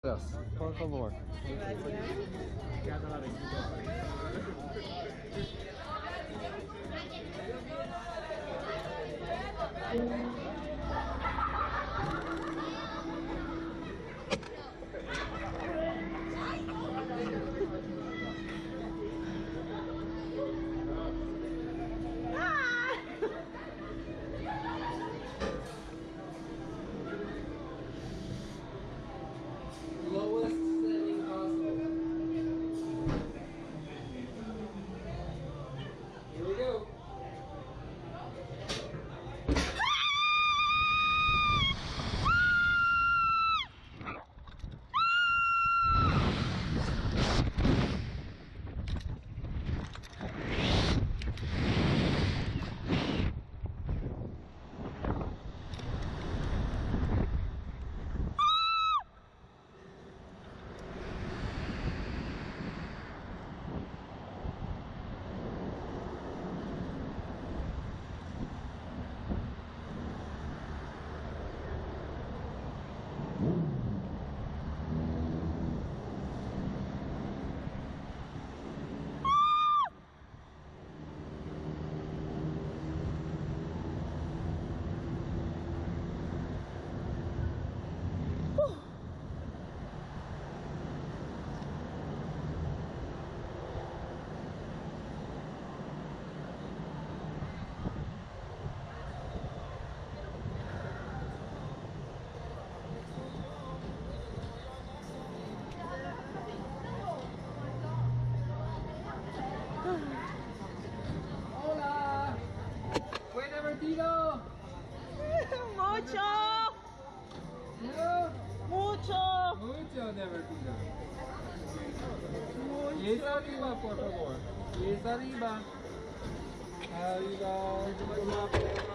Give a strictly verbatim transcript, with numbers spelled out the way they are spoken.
Yes, por favor. Lowest setting possible. Here we go. Hola. Buen divertido. Mucho. ¿No? Mucho. Mucho divertido. Y es arriba, por favor. Y es arriba. Arriba.